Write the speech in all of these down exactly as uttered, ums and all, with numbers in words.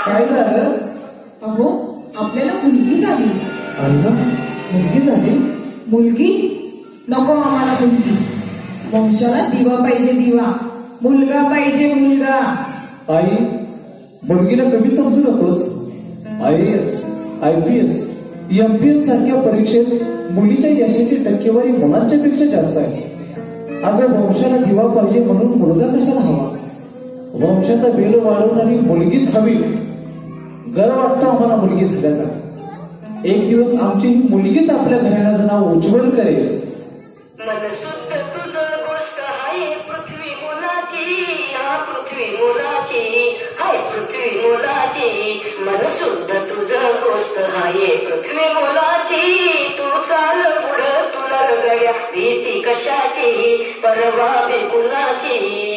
काय झालं? अहो आपल्याला मुलगी झाली. अरे मुलगी झाली? मुलगी नको आम्हाला मुलगी. वंशाला दिवा पाहिजे दिवा. मुलगा पाहिजे मुलगा. आई मुलगीला कमी समजू नकोस. I A S I P S M P S सारख्या परीक्षेत मुलीच्या यशाची टक्केवारी मुलांच्या पेक्षा जास्त आहे. अगं वंशाला दिवा पाहिजे म्हणून मुलगा कशाला हवा? वंशाचा वेल वाढवणारी मुलगीच हवी. गर्व वाटतो आम्हाला मुलगी झाल्याचा. एक दिवस आमची ही मुलगीच आपल्या घराण्याचं नाव उज्ज्वल करेल. मनसुद्ध तुझं गोष्ट आहे पृथ्वी मुलाची. हा पृथ्वी मुलाची हाय पृथ्वी मुलाची. मनसुद्ध तुझं गोष्ट आहे पृथ्वी मुलाची. तू चाल पुढं तुला गड्या भीती कशाची. परवा कुणाची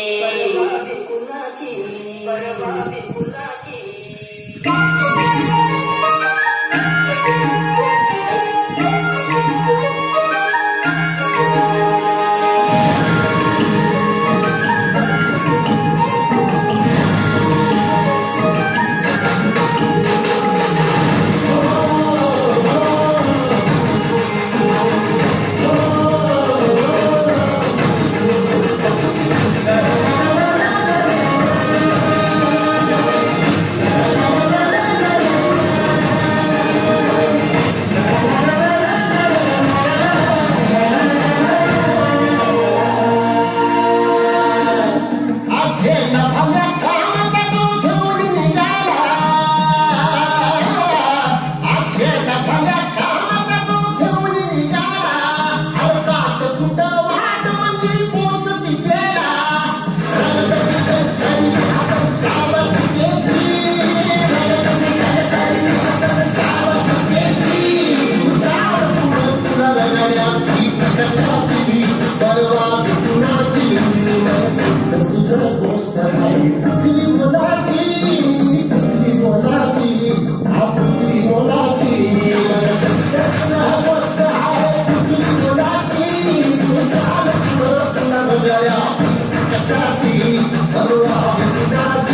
कुणाची परवा कुणाची. Yeah.